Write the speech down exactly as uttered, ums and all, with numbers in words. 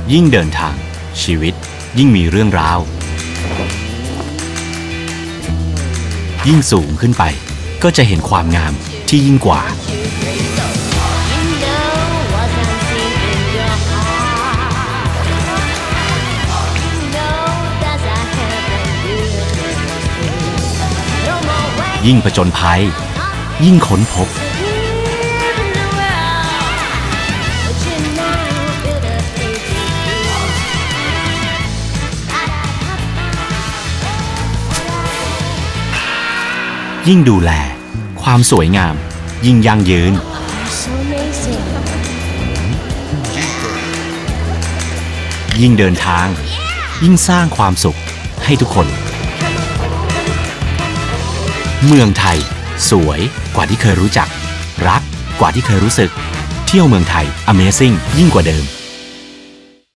ยิ่งเดินทางชีวิตยิ่งมีเรื่องราวยิ่งสูงขึ้นไปก็จะเห็นความงามที่ยิ่งกว่ายิ่งผจญภัยยิ่งค้นพบยิ่งดูแลความสวยงามยิ่งยั่งยืนยิ่งเดินทางยิ่งสร้างความสุขให้ทุกคนเมืองไทยสวยกว่าที่เคยรู้จักรักกว่าที่เคยรู้สึกเที่ยวเมืองไทย Amazing ยิ่งกว่าเดิม